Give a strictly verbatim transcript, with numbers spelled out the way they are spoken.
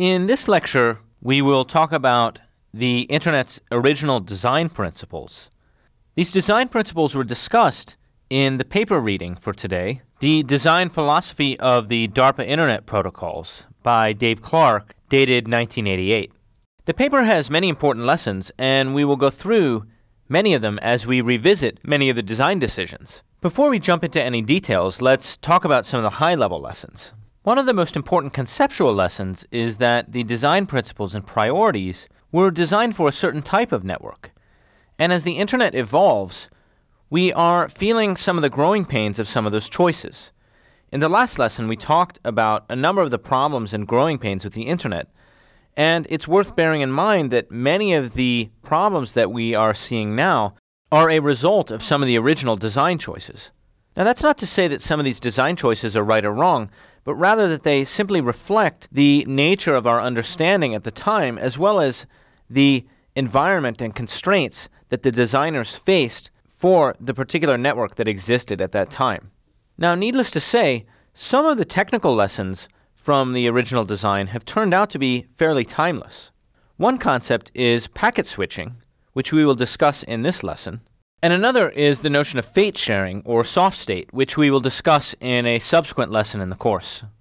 In this lecture, we will talk about the Internet's original design principles. These design principles were discussed in the paper reading for today, The Design Philosophy of the DARPA Internet Protocols by Dave Clark, dated nineteen eighty-eight. The paper has many important lessons, and we will go through many of them as we revisit many of the design decisions. Before we jump into any details, let's talk about some of the high-level lessons. One of the most important conceptual lessons is that the design principles and priorities were designed for a certain type of network. And as the Internet evolves, we are feeling some of the growing pains of some of those choices. In the last lesson, we talked about a number of the problems and growing pains with the Internet. And it's worth bearing in mind that many of the problems that we are seeing now are a result of some of the original design choices. Now, that's not to say that some of these design choices are right or wrong, but rather that they simply reflect the nature of our understanding at the time, as well as the environment and constraints that the designers faced for the particular network that existed at that time. Now, needless to say, some of the technical lessons from the original design have turned out to be fairly timeless. One concept is packet switching, which we will discuss in this lesson, and another is the notion of fate sharing or soft state, which we will discuss in a subsequent lesson in the course.